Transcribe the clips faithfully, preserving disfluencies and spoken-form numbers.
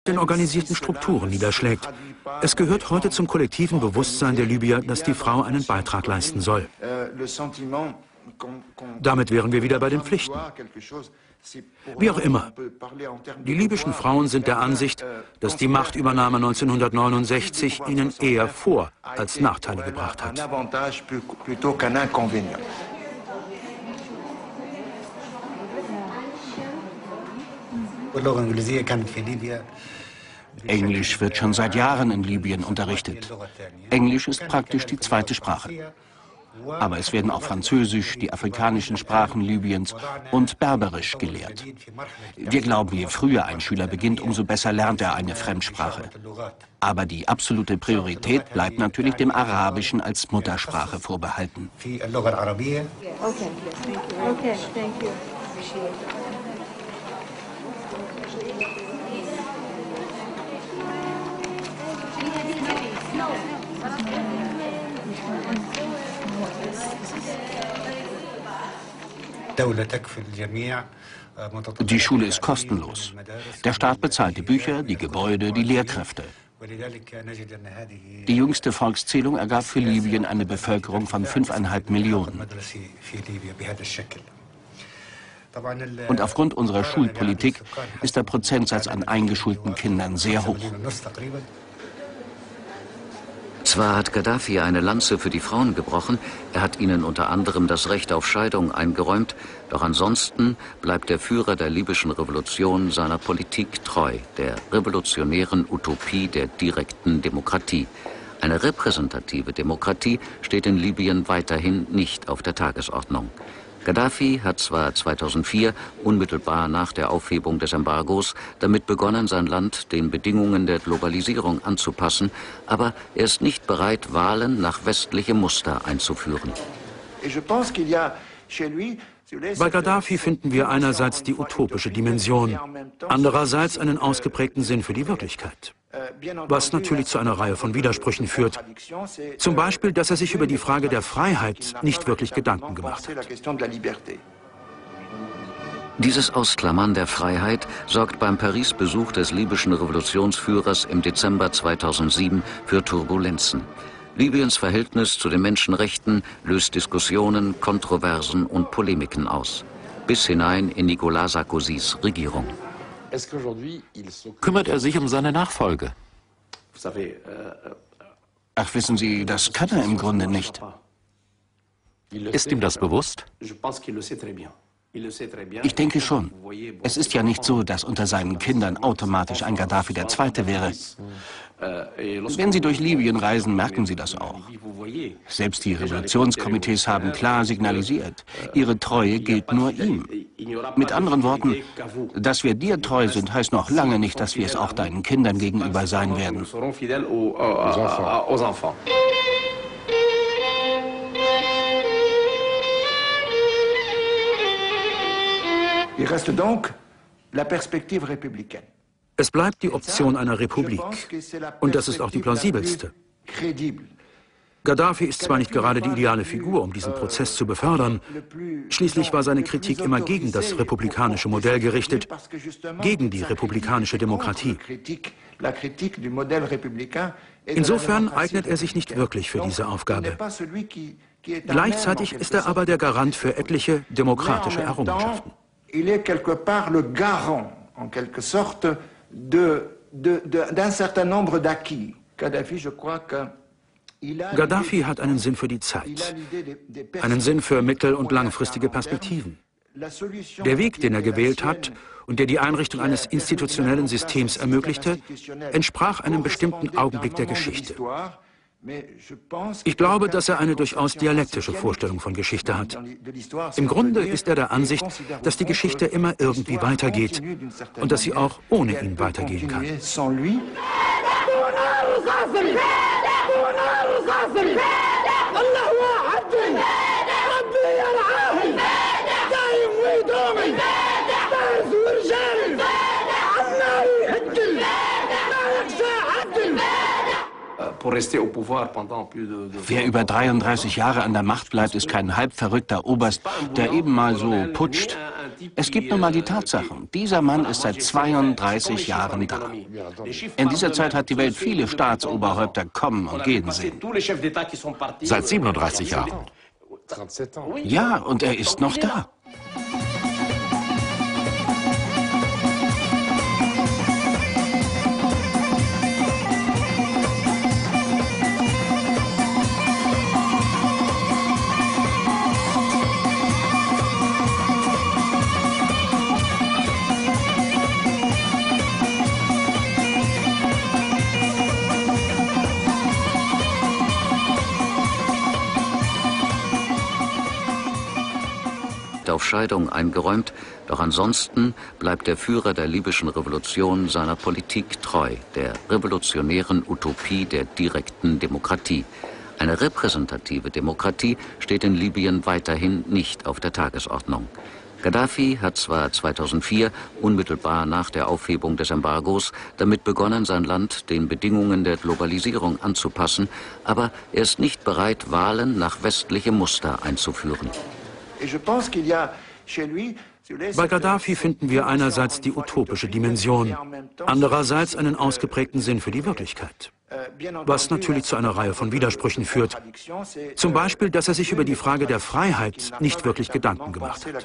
in organisierten Strukturen niederschlägt. Es gehört heute zum kollektiven Bewusstsein der Libyer, dass die Frau einen Beitrag leisten soll. Damit wären wir wieder bei den Pflichten. Wie auch immer, die libyschen Frauen sind der Ansicht, dass die Machtübernahme neunzehnhundertneunundsechzig ihnen eher Vor- als Nachteile gebracht hat. Englisch wird schon seit Jahren in Libyen unterrichtet. Englisch ist praktisch die zweite Sprache. Aber es werden auch Französisch, die afrikanischen Sprachen Libyens und Berberisch gelehrt. Wir glauben, je früher ein Schüler beginnt, umso besser lernt er eine Fremdsprache. Aber die absolute Priorität bleibt natürlich dem Arabischen als Muttersprache vorbehalten. Okay, okay, thank you. Die Schule ist kostenlos. Der Staat bezahlt die Bücher, die Gebäude, die Lehrkräfte. Die jüngste Volkszählung ergab für Libyen eine Bevölkerung von fünfeinhalb Millionen. Und aufgrund unserer Schulpolitik ist der Prozentsatz an eingeschulten Kindern sehr hoch. Zwar hat Gaddafi eine Lanze für die Frauen gebrochen, er hat ihnen unter anderem das Recht auf Scheidung eingeräumt, doch ansonsten bleibt der Führer der libyschen Revolution seiner Politik treu, der revolutionären Utopie der direkten Demokratie. Eine repräsentative Demokratie steht in Libyen weiterhin nicht auf der Tagesordnung. Gaddafi hat zwar zweitausendvier, unmittelbar nach der Aufhebung des Embargos, damit begonnen, sein Land den Bedingungen der Globalisierung anzupassen, aber er ist nicht bereit, Wahlen nach westlichem Muster einzuführen. Bei Gaddafi finden wir einerseits die utopische Dimension, andererseits einen ausgeprägten Sinn für die Wirklichkeit. Was natürlich zu einer Reihe von Widersprüchen führt. Zum Beispiel, dass er sich über die Frage der Freiheit nicht wirklich Gedanken gemacht hat. Dieses Ausklammern der Freiheit sorgt beim Paris-Besuch des libyschen Revolutionsführers im Dezember zweitausendsieben für Turbulenzen. Libyens Verhältnis zu den Menschenrechten löst Diskussionen, Kontroversen und Polemiken aus. Bis hinein in Nicolas Sarkozys Regierung. Kümmert er sich um seine Nachfolge? Ach, wissen Sie, das kann er im Grunde nicht. Ist ihm das bewusst? Ich denke schon. Es ist ja nicht so, dass unter seinen Kindern automatisch ein Gaddafi der Zweite wäre. Wenn Sie durch Libyen reisen, merken Sie das auch. Selbst die Revolutionskomitees haben klar signalisiert, ihre Treue gilt nur ihm. Mit anderen Worten, dass wir dir treu sind, heißt noch lange nicht, dass wir es auch deinen Kindern gegenüber sein werden. Il reste donc la perspective républicaine. Es bleibt die Option einer Republik. Und das ist auch die plausibelste. Gaddafi ist zwar nicht gerade die ideale Figur, um diesen Prozess zu befördern. Schließlich war seine Kritik immer gegen das republikanische Modell gerichtet, gegen die republikanische Demokratie. Insofern eignet er sich nicht wirklich für diese Aufgabe. Gleichzeitig ist er aber der Garant für etliche demokratische Errungenschaften. Il est quelque part le garant, en quelque sorte, de, de, de, d'un certain nombre d'acquis. Gaddafi, je crois que Gaddafi hat einen Sinn für die Zeit, einen Sinn für mittel- und langfristige Perspektiven. Der Weg, den er gewählt hat und der die Einrichtung eines institutionellen Systems ermöglichte, entsprach einem bestimmten Augenblick der Geschichte. Ich glaube, dass er eine durchaus dialektische Vorstellung von Geschichte hat. Im Grunde ist er der Ansicht, dass die Geschichte immer irgendwie weitergeht und dass sie auch ohne ihn weitergehen kann. Wer über dreiunddreißig Jahre an der Macht bleibt, ist kein halbverrückter Oberst, der eben mal so putscht. Es gibt nun mal die Tatsachen. Dieser Mann ist seit zweiunddreißig Jahren da. In dieser Zeit hat die Welt viele Staatsoberhäupter kommen und gehen sehen. Seit siebenunddreißig Jahren. Ja, und er ist noch da. Auf Scheidung eingeräumt, doch ansonsten bleibt der Führer der libyschen Revolution seiner Politik treu, der revolutionären Utopie der direkten Demokratie. Eine repräsentative Demokratie steht in Libyen weiterhin nicht auf der Tagesordnung. Gaddafi hat zwar zweitausendvier, unmittelbar nach der Aufhebung des Embargos, damit begonnen, sein Land den Bedingungen der Globalisierung anzupassen, aber er ist nicht bereit, Wahlen nach westlichem Muster einzuführen. Bei Gaddafi finden wir einerseits die utopische Dimension, andererseits einen ausgeprägten Sinn für die Wirklichkeit. Was natürlich zu einer Reihe von Widersprüchen führt. Zum Beispiel, dass er sich über die Frage der Freiheit nicht wirklich Gedanken gemacht hat.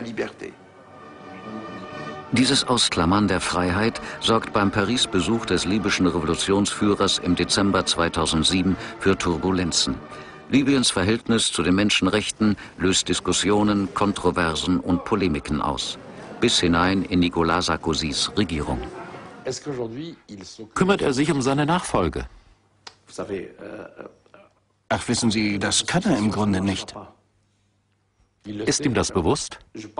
Dieses Ausklammern der Freiheit sorgt beim Paris-Besuch des libyschen Revolutionsführers im Dezember zweitausendsieben für Turbulenzen. Libyens Verhältnis zu den Menschenrechten löst Diskussionen, Kontroversen und Polemiken aus. Bis hinein in Nicolas Sarkozys Regierung. Kümmert er sich um seine Nachfolge? Ach, wissen Sie, das kann er im Grunde nicht. Ist ihm das bewusst?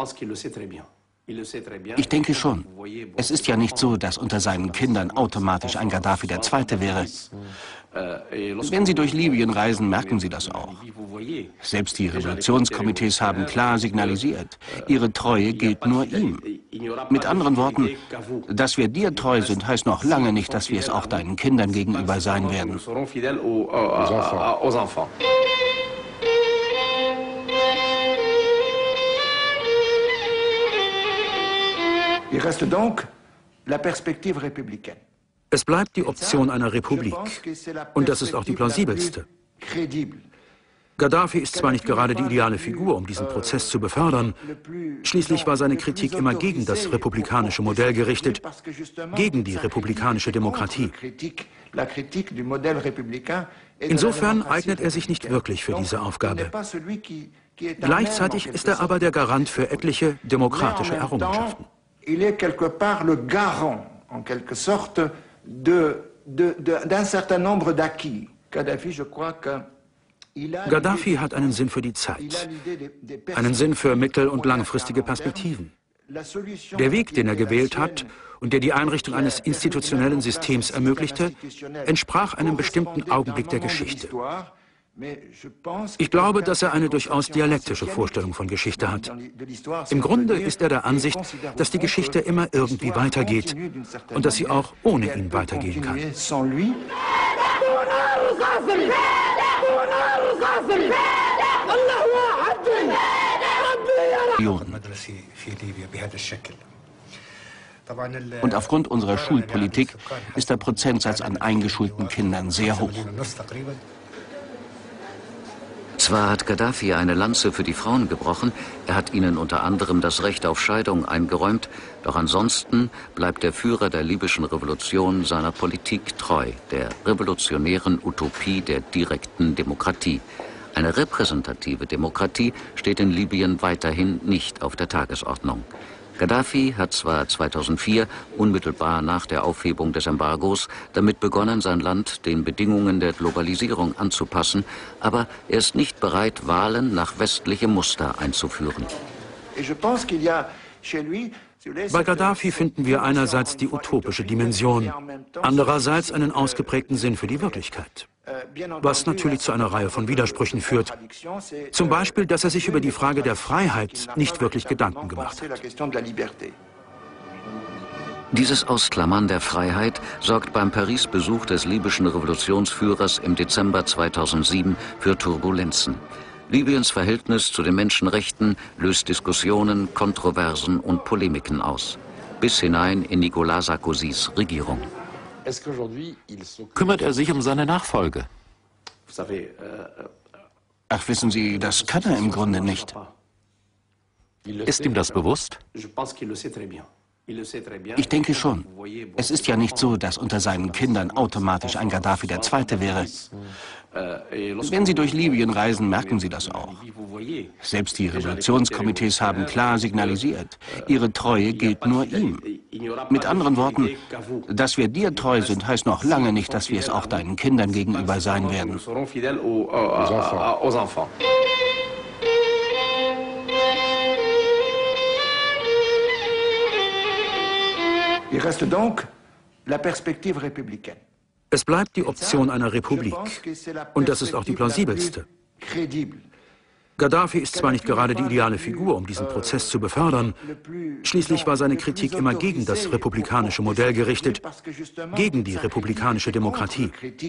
Ich denke schon. Es ist ja nicht so, dass unter seinen Kindern automatisch ein Gaddafi der Zweite wäre. Wenn Sie durch Libyen reisen, merken Sie das auch. Selbst die Revolutionskomitees haben klar signalisiert, ihre Treue gilt nur ihm. Mit anderen Worten, dass wir dir treu sind, heißt noch lange nicht, dass wir es auch deinen Kindern gegenüber sein werden. Il reste donc la perspective républicaine. Es bleibt die Option einer Republik. Und das ist auch die plausibelste. Gaddafi ist zwar nicht gerade die ideale Figur, um diesen Prozess zu befördern. Schließlich war seine Kritik immer gegen das republikanische Modell gerichtet, gegen die republikanische Demokratie. Insofern eignet er sich nicht wirklich für diese Aufgabe. Gleichzeitig ist er aber der Garant für etliche demokratische Errungenschaften. Il est quelque part le garant, en quelque sorte, de, de, de, d'un certain nombre d'acquis. Gaddafi, je crois que Gaddafi hat einen Sinn für die Zeit, einen Sinn für mittel- und langfristige Perspektiven. Der Weg, den er gewählt hat und der die Einrichtung eines institutionellen Systems ermöglichte, entsprach einem bestimmten Augenblick der Geschichte. Ich glaube, dass er eine durchaus dialektische Vorstellung von Geschichte hat. Im Grunde ist er der Ansicht, dass die Geschichte immer irgendwie weitergeht und dass sie auch ohne ihn weitergehen kann. Und aufgrund unserer Schulpolitik ist der Prozentsatz an eingeschulten Kindern sehr hoch. Zwar hat Gaddafi eine Lanze für die Frauen gebrochen, er hat ihnen unter anderem das Recht auf Scheidung eingeräumt, doch ansonsten bleibt der Führer der libyschen Revolution seiner Politik treu, der revolutionären Utopie der direkten Demokratie. Eine repräsentative Demokratie steht in Libyen weiterhin nicht auf der Tagesordnung. Gaddafi hat zwar zweitausendvier, unmittelbar nach der Aufhebung des Embargos, damit begonnen, sein Land den Bedingungen der Globalisierung anzupassen, aber er ist nicht bereit, Wahlen nach westlichem Muster einzuführen. Bei Gaddafi finden wir einerseits die utopische Dimension, andererseits einen ausgeprägten Sinn für die Wirklichkeit. Was natürlich zu einer Reihe von Widersprüchen führt. Zum Beispiel, dass er sich über die Frage der Freiheit nicht wirklich Gedanken gemacht hat. Dieses Ausklammern der Freiheit sorgt beim Paris-Besuch des libyschen Revolutionsführers im Dezember zweitausendsieben für Turbulenzen. Libyens Verhältnis zu den Menschenrechten löst Diskussionen, Kontroversen und Polemiken aus. Bis hinein in Nicolas Sarkozys Regierung. Kümmert er sich um seine Nachfolge? Ach, wissen Sie, das kann er im Grunde nicht. Ist ihm das bewusst? Ich denke schon. Es ist ja nicht so, dass unter seinen Kindern automatisch ein Gaddafi der Zweite wäre. Wenn Sie durch Libyen reisen, merken Sie das auch. Selbst die Revolutionskomitees haben klar signalisiert, ihre Treue gilt nur ihm. Mit anderen Worten, dass wir dir treu sind, heißt noch lange nicht, dass wir es auch deinen Kindern gegenüber sein werden. Il reste donc la perspective républicaine. Es bleibt die Option einer Republik. Und das ist auch die plausibelste. Gaddafi ist zwar nicht gerade die ideale Figur, um diesen Prozess zu befördern. Schließlich war seine Kritik immer gegen das republikanische Modell gerichtet, gegen die republikanische Demokratie.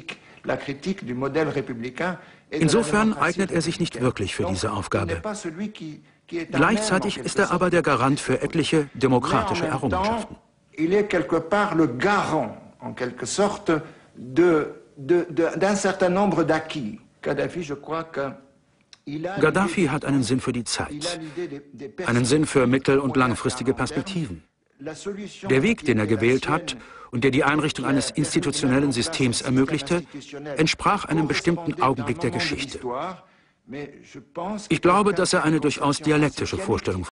Insofern eignet er sich nicht wirklich für diese Aufgabe. Gleichzeitig ist er aber der Garant für etliche demokratische Errungenschaften. Il est quelque part le garant, en quelque sorte, de, de, de, d'un certain nombre d'acquis. Gaddafi, je crois que Gaddafi hat einen Sinn für die Zeit, einen Sinn für mittel- und langfristige Perspektiven. Der Weg, den er gewählt hat und der die Einrichtung eines institutionellen Systems ermöglichte, entsprach einem bestimmten Augenblick der Geschichte. Ich glaube, dass er eine durchaus dialektische Vorstellung